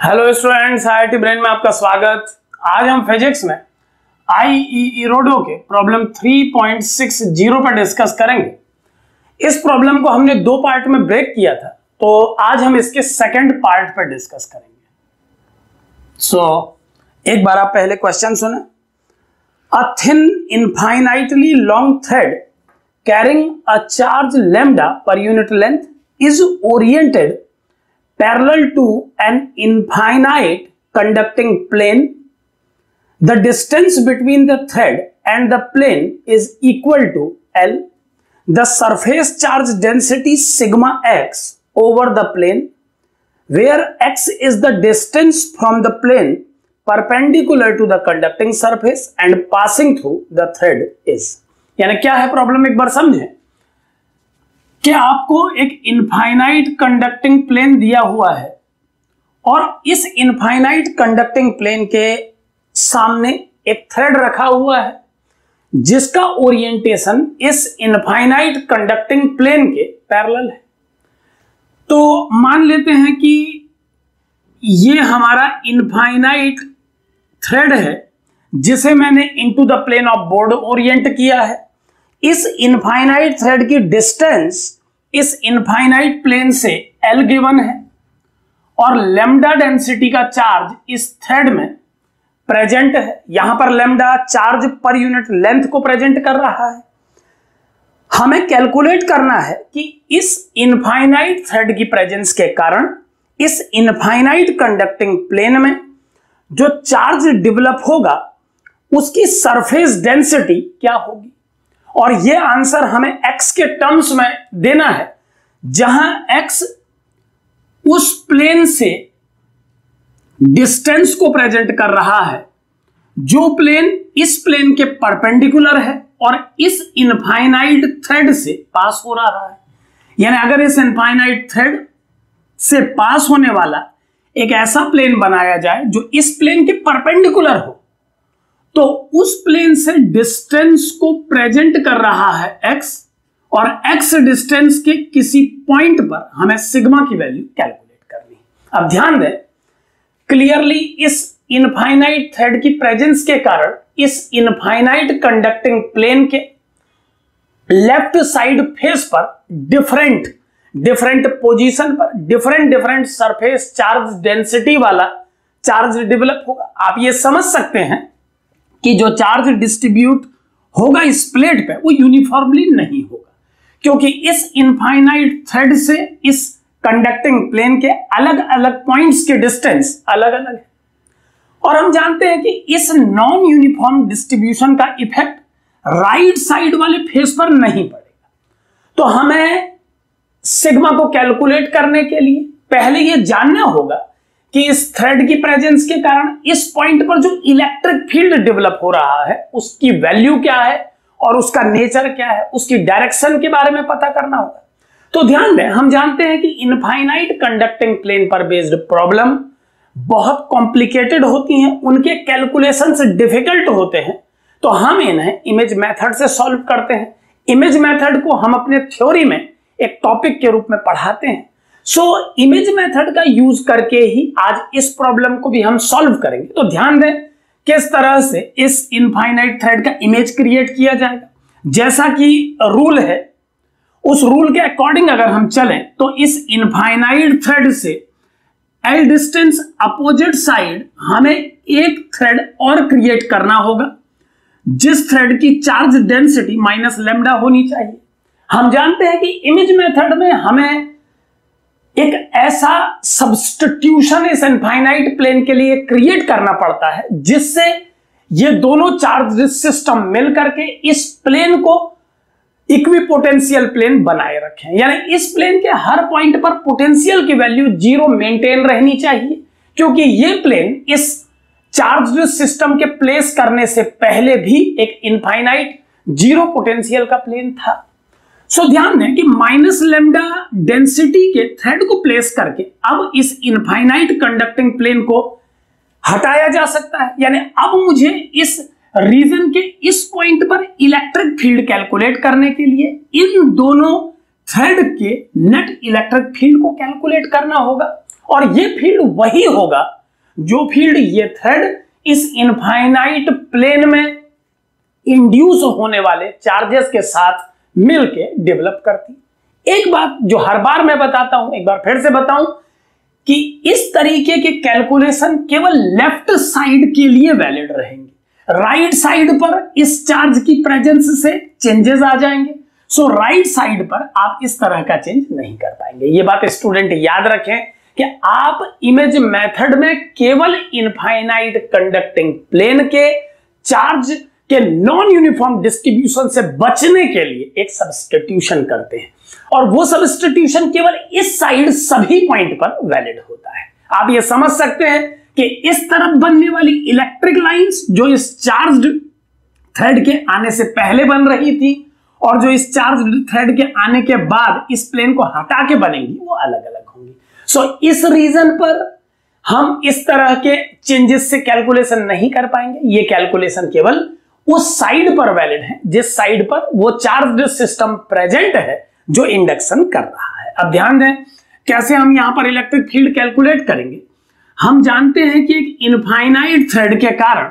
Hello students, IIT brain में आपका स्वागत। आज हम फिजिक्स में आईईई रोडो के प्रॉब्लम 3.60 पर डिस्कस करेंगे। इस प्रॉब्लम को हमने दो पार्ट में ब्रेक किया था, तो आज हम इसके सेकंड पार्ट पर डिस्कस करेंगे। एक बार आप पहले क्वेश्चन सुने। A thin infinitely long thread carrying a charge lambda per unit length is oriented parallel to an infinite conducting plane. The distance between the thread and the plane is equal to L. The surface charge density sigma x over the plane, where x is the distance from the plane perpendicular to the conducting surface and passing through the thread is. यानी क्या है problem, एक बार समझें कि आपको एक infinite conducting plane दिया हुआ है और इस इनफाइनाइट कंडक्टिंग प्लेन के सामने एक थ्रेड रखा हुआ है जिसका ओरिएंटेशन इस इनफाइनाइट कंडक्टिंग प्लेन के पैरेलल है। तो मान लेते हैं कि ये हमारा इनफाइनाइट थ्रेड है जिसे मैंने into the plane of board orient किया है। इस इनफाइनाइट थ्रेड की डिस्टेंस इस इनफाइनाइट प्लेन से L गिवन है और लैम्डा डेंसिटी का चार्ज इस थ्रेड में प्रेजेंट है। यहां पर lambda charge per unit length को प्रेजेंट कर रहा है। हमें कैलकुलेट करना है कि इस इनफाइनाइट थ्रेड की प्रेजेंस के कारण इस इनफाइनाइट कंडक्टिंग प्लेन में जो चार्ज डेवलप होगा उसकी सरफेस डेंसिटी क्या होगी, और यह आंसर हमें x के टर्म्स में देना है जहां x उस प्लेन से डिस्टेंस को प्रेजेंट कर रहा है जो प्लेन इस प्लेन के परपेंडिकुलर है और इस इनफाइनाइट थ्रेड से पास हो रहा है। यानी अगर इस इनफाइनाइट थ्रेड से पास होने वाला एक ऐसा प्लेन बनाया जाए जो इस प्लेन के परपेंडिकुलर हो, तो उस प्लेन से डिस्टेंस को प्रेजेंट कर रहा है x, और x डिस्टेंस के किसी पॉइंट पर हमें सिग्मा की वैल्यू कैलकुलेट करनी है। अब ध्यान दें, क्लियरली इस इनफाइनाइट थ्रेड की प्रेजेंस के कारण इस इनफाइनाइट कंडक्टिंग प्लेन के लेफ्ट साइड फेस पर डिफरेंट पोजीशन पर डिफरेंट सरफेस चार्ज डेंसिटी वाला चार्ज डेवलप होगा। आप ये समझ सकते हैं कि जो चार्ज डिस्ट्रीब्यूट होगा इस प्लेट पे वो यूनिफॉर्मली नहीं होगा, क्योंकि इस इनफाइनाइट थ्रेड से इस कंडक्टिंग प्लेन के अलग अलग पॉइंट्स के डिस्टेंस अलग अलग है। और हम जानते हैं कि इस नॉन यूनिफॉर्म डिस्ट्रीब्यूशन का इफेक्ट राइट साइड वाले फेस पर नहीं पड़ेगा। तो हमें सिग्मा को कैलकुलेट करने के लिए पहले यह जानना होगा कि इस थ्रेड की प्रेजेंस के कारण इस पॉइंट पर जो इलेक्ट्रिक फील्ड डेवलप हो रहा है उसकी वैल्यू क्या है और उसका नेचर क्या है, उसकी डायरेक्शन के बारे में पता करना होगा। तो ध्यान दें, हम जानते हैं कि इनफाइनाइट कंडक्टिंग प्लेन पर बेस्ड प्रॉब्लम बहुत कॉम्प्लिकेटेड होती हैं, उनके कैलकुलेशंस डिफिकल्ट होते हैं, तो हम इन्हें इमेज मेथड से सॉल्व करते हैं। इमेज मेथड को हम अपने थ्योरी में एक टॉपिक के रूप में पढ़ाते हैं। इमेज मेथड का यूज करके ही आज इस प्रॉब्लम को भी हम सॉल्व करेंगे। तो ध्यान दें किस तरह से इस इनफाइनाइट थ्रेड का इमेज क्रिएट किया जाएगा। जैसा कि रूल है, उस रूल के अकॉर्डिंग अगर हम चलें तो इस इनफाइनाइट थ्रेड से L डिस्टेंस अपोजिट साइड हमें एक थ्रेड और क्रिएट करना होगा जिस थ्रेड की चार्ज डेंसिटी माइनस लैम्डा होनी चाहिए। हम जानते हैं कि इमेज मेथड में हमें एक ऐसा सब्स्टिट्यूशन इस इनफाइनाइट प्लेन के लिए क्रिएट करना पड़ता है जिससे ये दोनों चार्ज सिस्टम मिल करके इस प्लेन को इक्विपोटेंशियल प्लेन बनाए रखें। यानी इस प्लेन के हर पॉइंट पर पोटेंशियल की वैल्यू 0 मेंटेन रहनी चाहिए, क्योंकि ये प्लेन इस चार्ज सिस्टम के प्लेस करने से पहले भी एक इनफाइनाइट 0 पोटेंशियल का प्लेन था। ध्यान दें कि माइनस लैम्डा डेंसिटी के थ्रेड को प्लेस करके अब इस इनफाइनाइट कंडक्टिंग प्लेन को हटाया जा सकता है। यानी अब मुझे इस रीजन के इस पॉइंट पर इलेक्ट्रिक फील्ड कैलकुलेट करने के लिए इन दोनों थ्रेड के नेट इलेक्ट्रिक फील्ड को कैलकुलेट करना होगा। और ये फील्ड वही होगा जो फील्ड ये थ्रेड इस इनफाइनाइट प्लेन में इंड्यूस होने वाले चार्जेस के साथ मिलके डेवलप करती। एक बात जो हर बार मैं बताता हूं, एक बार फिर से बताऊं कि इस तरीके के कैलकुलेशन केवल लेफ्ट साइड के लिए वैलिड रहेंगे। राइट साइड पर इस चार्ज की प्रेजेंस से चेंजेस आ जाएंगे। सो राइट साइड पर आप इस तरह का चेंज नहीं कर पाएंगे। ये बात स्टूडेंट याद रखें कि आप इमेज मेथड में केवल इनफाइनाइट कंडक्टिंग प्लेन के चार्ज के नॉन यूनिफॉर्म डिस्ट्रीब्यूशन से बचने के लिए एक सब्स्टिट्यूशन करते हैं, और वो सब्स्टिट्यूशन केवल इस साइड सभी पॉइंट पर वैलिड होता है। आप ये समझ सकते हैं कि इस तरफ बनने वाली इलेक्ट्रिक लाइंस जो इस चार्ज्ड थ्रेड के आने से पहले बन रही थी और जो इस चार्ज्ड थ्रेड के आने के बाद इस प्लेन को हटा के बनेंगी, वो अलग अलग होंगी। सो इस रीजन पर हम इस तरह के चेंजेस से कैलकुलेशन नहीं कर पाएंगे। ये कैलकुलेशन केवल उस साइड पर वैलिड है जिस साइड पर वो चार्ज्ड सिस्टम प्रेजेंट है जो इंडक्शन कर रहा है। अब ध्यान दें कैसे हम यहां पर इलेक्ट्रिक फील्ड कैलकुलेट करेंगे। हम जानते हैं कि एक इनफाइनाइट थ्रेड के कारण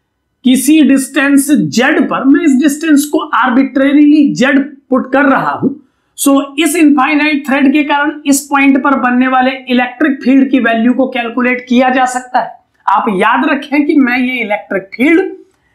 किसी डिस्टेंस z पर, मैं इस डिस्टेंस को आर्बिट्रेरीली z पुट कर रहा हूं, सो इस इनफाइनाइट थ्रेड के कारण इस पॉइंट पर बनने वाले इलेक्ट्रिक फील्ड की वैल्यू को कैलकुलेट किया जा सकता है। आप याद रखें कि मैं ये इलेक्ट्रिक फील्ड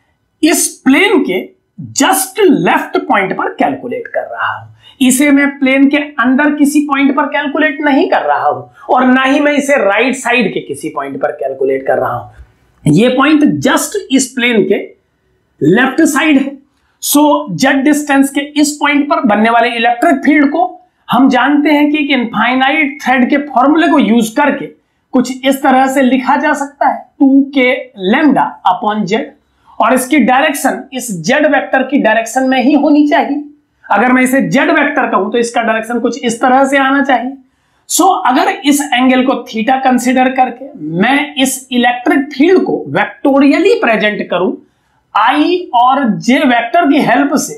इस प्लेन के जस्ट लेफ्ट पॉइंट पर कैलकुलेट कर रहा हूं। इसे मैं प्लेन के अंदर किसी पॉइंट पर कैलकुलेट नहीं कर रहा हूं और ना ही मैं इसे राइट साइड के किसी पॉइंट पर कैलकुलेट कर रहा हूं। ये पॉइंट जस्ट इस प्लेन के लेफ्ट साइड है। सो जेड डिस्टेंस के इस पॉइंट पर बनने वाले इलेक्ट्रिक फील्ड को हम जानते हैं कि एक इनफाइनाइट थ्रेड के फॉर्मूले को यूज करके कुछ इस तरह से लिखा जा सकता है 2k लैम्डा अपॉन जेड, और इसकी डायरेक्शन इस जेड वेक्टर की डायरेक्शन में ही होनी चाहिए। अगर मैं इसे जेड वेक्टर कहूं तो इसका डायरेक्शन कुछ इस तरह से आना चाहिए। सो अगर इस एंगल को थीटा कंसीडर करके मैं इस इलेक्ट्रिक फील्ड को वेक्टोरियली प्रेजेंट करूं आई और जे वेक्टर की हेल्प से,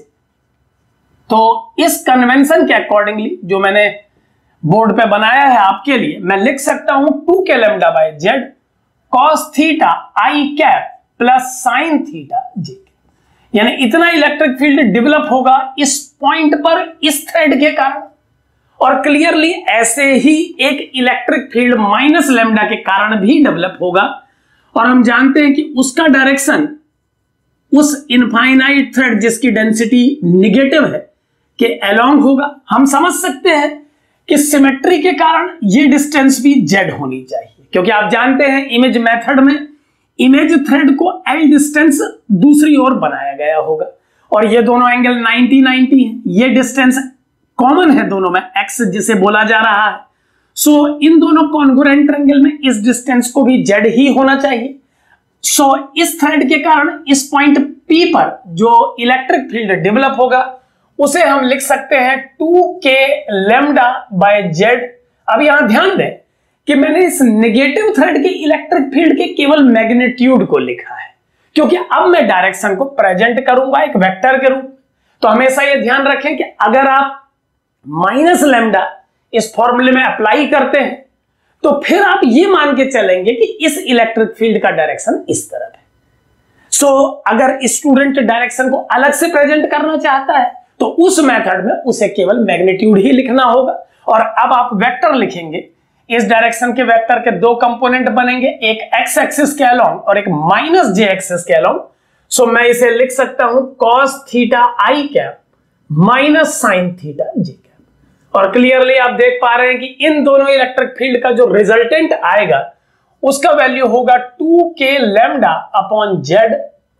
तो इस कन्वेंशन के अकॉर्डिंगली जो मैंने बोर्ड पे बनाया है आपके लिए, मैं लिख सकता हूं 2k lambda by Z cos theta I cap plus sine theta J, यानी इतना इलेक्ट्रिक फील्ड डेवलप होगा इस पॉइंट पर इस थ्रेड के कारण, और क्लियरली ऐसे ही एक इलेक्ट्रिक फील्ड माइनस लैम्डा के कारण भी डेवलप होगा, और हम जानते हैं कि उसका डायरेक्शन उस इनफाइनाइट थ्रेड जिसकी डेंसिटी निगेटिव है के अलोंग होगा। हम समझ सकते हैं कि सिमेट्री के कारण ये डिस्टेंस भी जेड होनी चाहिए, क्योंकि आप जानते हैं इमेज मेथड में इमेज थ्रेड को एल डिस्टेंस दूसरी ओर बनाया गया होगा, और ये दोनों एंगल 90-90 है। ये डिस्टेंस कॉमन है दोनों में, एक्स जिसे बोला जा रहा है। सो इन दोनों कॉन्ग्रुएंट ट्रायंगल में इस डिस्टेंस को भी जेड ही होना चाहिए। सो इस थ्रेड के कारण इस पॉइंट P पर जो इलेक्ट्रिक फील्ड डेवलप होगा उसे हम लिख सकते हैं 2k लैम्डा बाय जेड। अब यहां ध्यान दें कि मैंने इस नेगेटिव थ्रेड के इलेक्ट्रिक फील्ड के केवल मैग्नीट्यूड को लिखा है, क्योंकि अब मैं डायरेक्शन को प्रेजेंट करूंगा एक वेक्टर के रूप में। तो हमेशा यह ध्यान रखें कि अगर आप माइनस लैम्डा इस फॉर्मूले में अप्लाई करते हैं तो फिर आप ये मान के चलेंगे कि इस इलेक्ट्रिक फील्ड का डायरेक्शन इस तरफ है। सो अगर स्टूडेंट डायरेक्शन को अलग से प्रेजेंट करना चाहता है तो उस मेथड में उसे केवल मैग्नीट्यूड ही लिखना होगा। और अब आप वेक्टर लिखेंगे, इस डायरेक्शन के वेक्टर के दो कंपोनेंट बनेंगे, एक एक्स एक्सिस के अलोंग और एक माइनस जे एक्सिस के अलोंग। सो मैं इसे लिख सकता हूं cos theta I cap minus sine theta J cap. और क्लियरली आप देख पा रहे हैं कि इन दोनों इलेक्ट्रिक फील्ड का जो रिजल्टेंट आएगा उसका वैल्यू होगा 2k lambda upon Z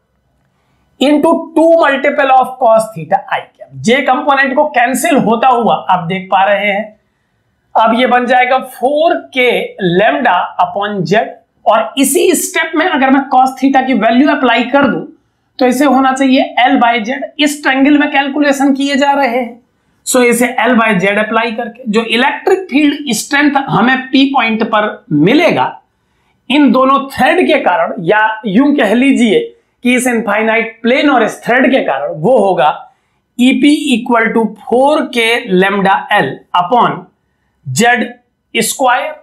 into 2 multiple of cos theta I cap. J component को कैंसिल होता हुआ आप देख पा रहे हैं, अब ये बन जाएगा 4k लैम्डा अपॉन जेड। और इसी स्टेप में अगर मैं cos थीटा की वैल्यू अप्लाई कर दूं तो इसे होना चाहिए L बाय जेड। इस ट्रायंगल में कैलकुलेशन किए जा रहे हैं, सो इसे L बाय जेड अप्लाई करके जो इलेक्ट्रिक फील्ड स्ट्रेंथ हमें P पॉइंट पर मिलेगा इन दोनों थ्रेड के कारण, या यूं कह लीजिए कि इस इनफाइनाइट प्लेन और इस थ्रेड के कारण, वो होगा EP equal to 4k lambda L upon Z square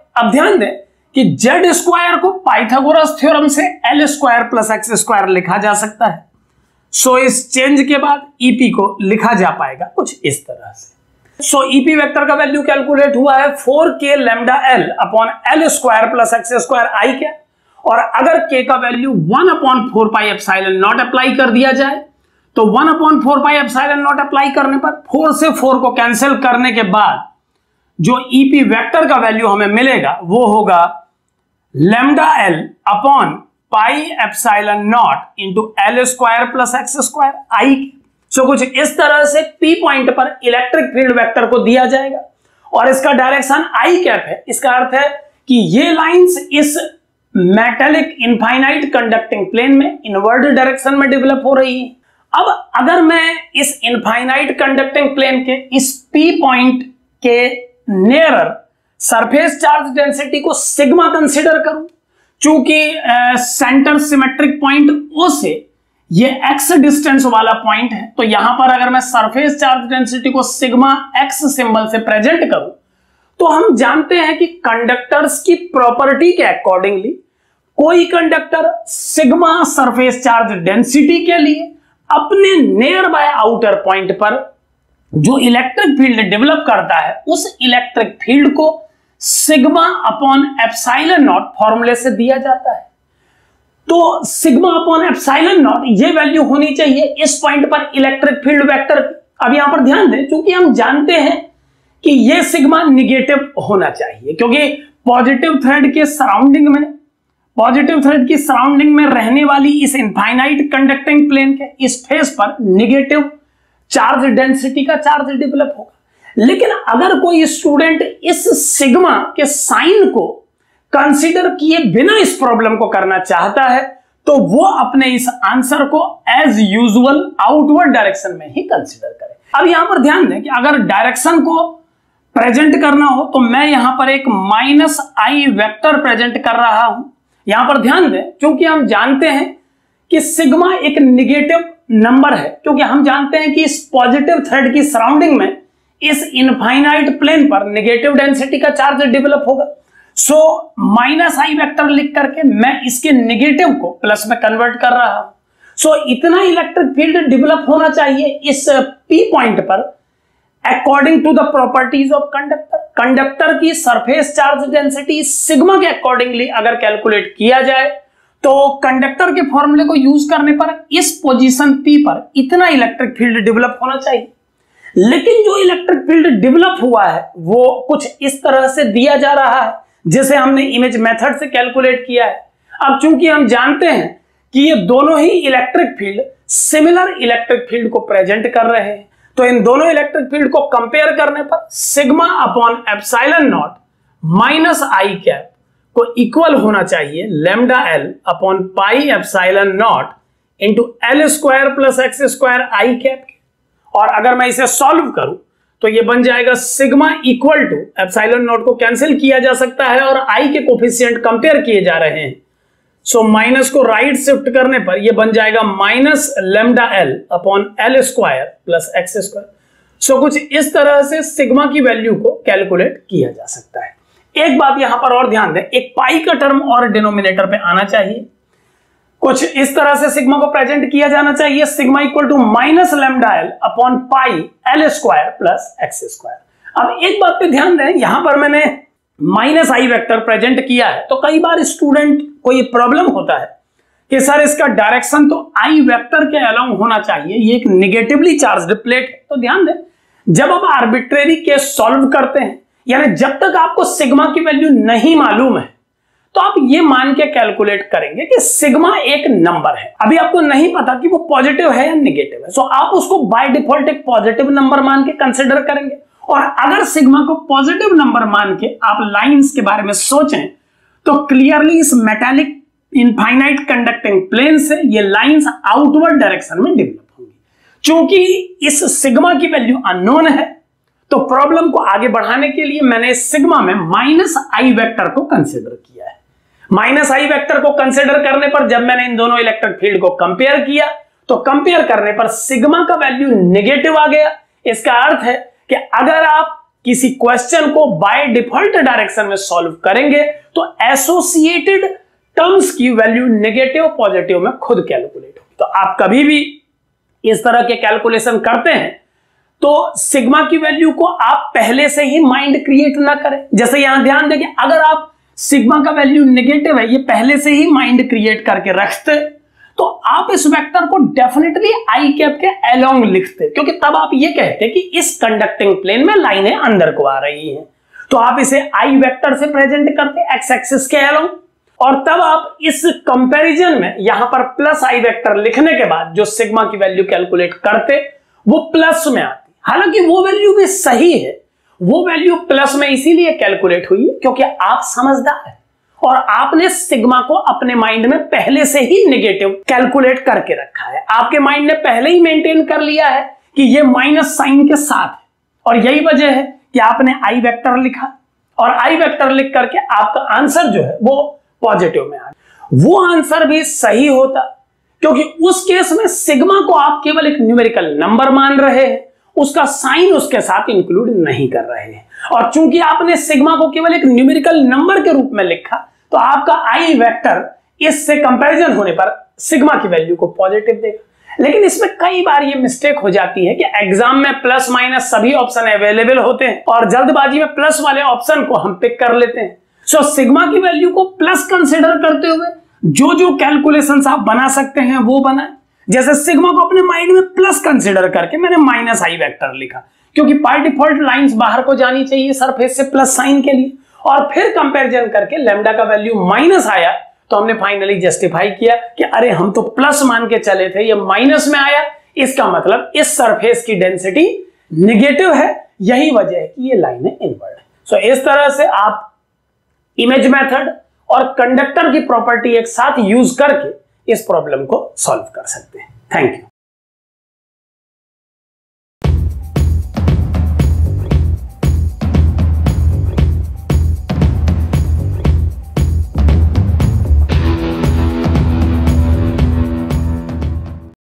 अब ध्यान दें कि जेड स्क्वायर को पाइथागोरस थ्योरम से L square plus X square लिखा जा सकता है। सो इस चेंज के बाद ईपी को लिखा जा पाएगा कुछ इस तरह से। सो ईपी वेक्टर का वैल्यू कैलकुलेट हुआ है 4k lambda L upon L square plus X square I के, और अगर k का value 1/4 pi epsilon naught apply कर दिया जाए तो 1/4 पाई एप्सिलॉन नॉट अप्लाई करने पर 4 से 4 को कैंसिल करने के बाद जो ईपी वेक्टर का वैल्यू हमें मिलेगा वो होगा lambda L upon pi epsilon naught into L square plus X square I. So कुछ इस तरह से पी पॉइंट पर इलेक्ट्रिक फील्ड वेक्टर को दिया जाएगा और इसका डायरेक्शन आई कैप है। इसका अर्थ है कि ये लाइंस इस मेटेलिक इनफाइनाइट कंडक्टिंग प्लेन में इनवर्ड डायरेक्शन में डेवलप हो रही है। अब अगर मैं इस इनफाइनाइट कंडक्टिंग प्लेन के इस पी पॉइंट के नियरर सरफेस चार्ज डेंसिटी को सिग्मा कंसीडर करूं, चूंकि सेंटर सिमेट्रिक पॉइंट ओ से ये एक्स डिस्टेंस वाला पॉइंट है, तो यहां पर अगर मैं सरफेस चार्ज डेंसिटी को सिग्मा एक्स सिंबल से प्रेजेंट करूं तो हम जानते हैं कि कंडक्टर्स की प्रॉपर्टी के अकॉर्डिंगली कोई conductor sigma surface charge density के लिए अपने नियर बाय आउटर पॉइंट पर जो इलेक्ट्रिक फील्ड डेवलप करता है उस इलेक्ट्रिक फील्ड को सिग्मा अपॉन एप्सिलॉन नॉट फॉर्मूले से दिया जाता है। तो सिग्मा अपॉन एप्सिलॉन नॉट ये वैल्यू होनी चाहिए इस पॉइंट पर इलेक्ट्रिक फील्ड वेक्टर की। अब यहां पर ध्यान दें, क्योंकि हम जानते हैं कि ये सिग्मा निगेटिव होना चाहिए, क्योंकि पॉजिटिव थ्रेड की सराउंडिंग में रहने वाली इस इनफाइनाइट कंडक्टिंग प्लेन के इस फेस पर निगेटिव चार्ज डेंसिटी का चार्ज डेवलप होगा। लेकिन अगर कोई स्टूडेंट इस सिग्मा के साइन को कंसीडर किए बिना इस प्रॉब्लम को करना चाहता है तो वो अपने इस आंसर को एज यूजुअल आउटवर्ड डायरेक्शन में ही कंसीडर करे। अब यहां पर ध्यान दें कि अगर डायरेक्शन को प्रेजेंट करना हो तो मैं यहां पर एक माइनस आई वेक्टर प्रेजेंट कर रहा हूं। यहां पर ध्यान दें, क्योंकि हम जानते हैं कि सिग्मा एक निगेटिव नंबर है, क्योंकि हम जानते हैं कि इस पॉजिटिव थ्रेड की सराउंडिंग में इस इनफाइनाइट प्लेन पर नेगेटिव डेंसिटी का चार्ज डेवलप होगा। सो माइनस आई वेक्टर लिख करके मैं इसके नेगेटिव को प्लस में कन्वर्ट कर रहा हूं। सो इतना इलेक्ट्रिक फील्ड डेवलप होना चाहिए इस पी पॉइंट पर according to the properties of conductor. Conductor की सरफेस चार्ज डेंसिटी सिग्मा के अकॉर्डिंगली अगर कैलकुलेट किया जाए तो कंडक्टर के फॉर्मूले को यूज करने पर इस पोजीशन पी पर इतना इलेक्ट्रिक फील्ड डेवलप होना चाहिए। लेकिन जो इलेक्ट्रिक फील्ड डेवलप हुआ है वो कुछ इस तरह से दिया जा रहा है जैसे हमने इमेज मेथड से कैलकुलेट किया है। अब चूंकि हम जानते हैं कि ये दोनों ही electric field similar electric field को प्रेजेंट कर रहे हैं, तो इन दोनों इलेक्ट्रिक फील्ड को कंपेयर करने पर sigma upon epsilon naught minus I cap को इक्वल होना चाहिए lambda L upon pi epsilon naught into L square plus X square I cap. और अगर मैं इसे सॉल्व करूं तो ये बन जाएगा sigma equal to epsilon naught को कैंसिल किया जा सकता है और आई के कोफिशिएंट कंपेयर किए जा रहे हैं। सो माइनस को राइट शिफ्ट करने पर ये बन जाएगा minus lambda L upon L square plus X square. So कुछ इस तरह से सिग्मा की वैल्यू को कैलकुलेट किया जा सकता है। एक बात यहां पर और ध्यान दें, एक पाई का टर्म और डिनोमिनेटर पे आना चाहिए। कुछ इस तरह से सिग्मा को प्रेजेंट किया जाना चाहिए, sigma equal to minus lambda L upon pi L square plus X square. अब एक बात पे ध्यान दें, यहां पर मैंने माइनस आई वेक्टर प्रेजेंट किया है तो कई बार स्टूडेंट को ये प्रॉब्लम होता है कि सर इसका डायरेक्शन तो आई वेक्टर के अलोंग होना चाहिए, ये एक निगेटिवली चार्ज्ड प्लेट है। तो ध्यान दें, जब आप आर्बिट्रेरी केस सॉल्व करते हैं, यानी जब तक आपको सिग्मा की वैल्यू नहीं मालूम है तो आप ये मान के कैलकुलेट करेंगे कि सिग्मा एक नंबर है। अभी आपको नहीं पता कि वो पॉजिटिव है या नेगेटिव है, सो आप उसको बाय डिफॉल्ट एक पॉजिटिव नंबर मान के कंसिडर करेंगे। और अगर सिग्मा को पॉजिटिव नंबर मान के आप लाइंस के बारे में सोचें तो क्लियरली इस मेटालिक इनफाइनाइट कंडक्टिंग प्लेन से ये लाइंस आउटवर्ड डायरेक्शन में डेवलप होंगी। चूंकि इस सिग्मा की वैल्यू अननोन है तो प्रॉब्लम को आगे बढ़ाने के लिए मैंने सिग्मा में माइनस आई वेक्टर को कंसिडर किया है। माइनस आई वेक्टर को कंसिडर करने पर जब मैंने इन दोनों इलेक्ट्रिक फील्ड को कंपेयर किया तो कंपेयर करने पर सिग्मा का वैल्यू नेगेटिव आ गया। इसका अर्थ है कि अगर आप किसी क्वेश्चन को बाय डिफॉल्ट डायरेक्शन में सॉल्व करेंगे तो एसोसिएटेड टर्म्स की वैल्यू नेगेटिव पॉजिटिव में खुद कैलकुलेट होगी। तो आप कभी भी इस तरह के कैलकुलेशन करते हैं तो सिग्मा की वैल्यू को आप पहले से ही माइंड क्रिएट ना करें। जैसे यहां ध्यान दें कि अगर आप सिग्मा का वैल्यू नेगेटिव है ये पहले से ही माइंड क्रिएट करके रखते तो आप इस वेक्टर को डेफिनेटली आई कैप के अलोंग लिखते, क्योंकि तब आप ये कहते कि इस कंडक्टिंग प्लेन में लाइनें अंदर को आ रही हैं। तो आप इसे आई वेक्टर से प्रेजेंट करते एक्स एक्सिस के अलोंग, और तब आप इस कंपैरिजन में यहां पर प्लस आई वेक्टर लिखने के बाद जो सिग्मा की वैल्यू कैलकुलेट करते वो प्लस में आती। हालांकि वो वैल्यू भी सही है, वो वैल्यू प्लस में इसीलिए कैलकुलेट हुई क्योंकि आप समझदार हैं और आपने सिग्मा को अपने माइंड में पहले से ही नेगेटिव कैलकुलेट करके रखा है। आपके माइंड ने पहले ही मेंटेन कर लिया है कि ये माइनस साइन के साथ है, और यही वजह है कि आपने आई वेक्टर लिखा और आई वेक्टर लिख करके आपका आंसर जो है वो पॉजिटिव में आ गया। वो आंसर भी सही होता क्योंकि उस केस में सिग्मा को आप केवल एक न्यूमेरिकल नंबर मान रहे हैं, उसका साइन उसके साथ इंक्लूड नहीं कर रहे हैं। और चूंकि आपने सिग्मा को केवल एक न्यूमेरिकल नंबर के रूप में लिखा तो आपका आई वेक्टर इससे कंपैरिजन होने पर सिग्मा की वैल्यू को पॉजिटिव देगा। लेकिन इसमें कई बार ये मिस्टेक हो जाती है कि एग्जाम में प्लस माइनस सभी ऑप्शन अवेलेबल होते हैं और जल्दबाजी में प्लस वाले ऑप्शन को हम पिक कर लेते हैं। सो सिग्मा की वैल्यू को प्लस कंसीडर करते हुए जो जो कैलकुलेशंस आप बना सकते हैं वो बनाएं। जैसे सिग्मा को अपने माइंड में प्लस कंसीडर करके मैंने माइनस आई वेक्टर लिखा, क्योंकि बाय डिफॉल्ट लाइंस बाहर को जानी चाहिए सरफेस से प्लस साइन के लिए, और फिर कंपैरिजन करके लैम्डा का वैल्यू माइनस आया तो हमने फाइनली जस्टिफाई किया कि अरे हम तो प्लस मान के चले थे, ये माइनस में आया, इसका मतलब इस सरफेस की डेंसिटी नेगेटिव है, यही वजह है कि ये लाइनें इनवर्ड है। सो इस तरह से आप इमेज मेथड और कंडक्टर की प्रॉपर्टी एक साथ यूज करके इस प्रॉब्लम को सॉल्व कर सकते हैं। Thank you.